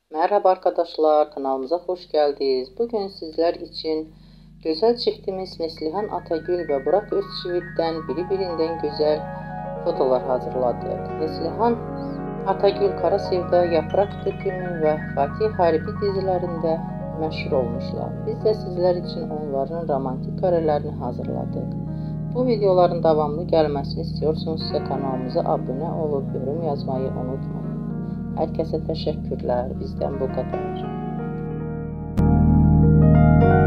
Merhaba arkadaşlar, kanalımıza hoş geldiniz. Bugün sizler için güzel çiftimiz Neslihan Atagül ve Burak Özçivit'ten birbirinden güzel fotolar hazırladık. Neslihan Atagül Kara Sevda, Yaprak Dökümü ve Fatih Harbi dizilerinde meşhur olmuşlar. Biz de sizler için onların romantik karelerini hazırladık. Bu videoların devamlı gelmesini istiyorsanızsa kanalımıza abone olup yorum yazmayı unutmayın. Herkese teşekkürler. Bizden bu kadar.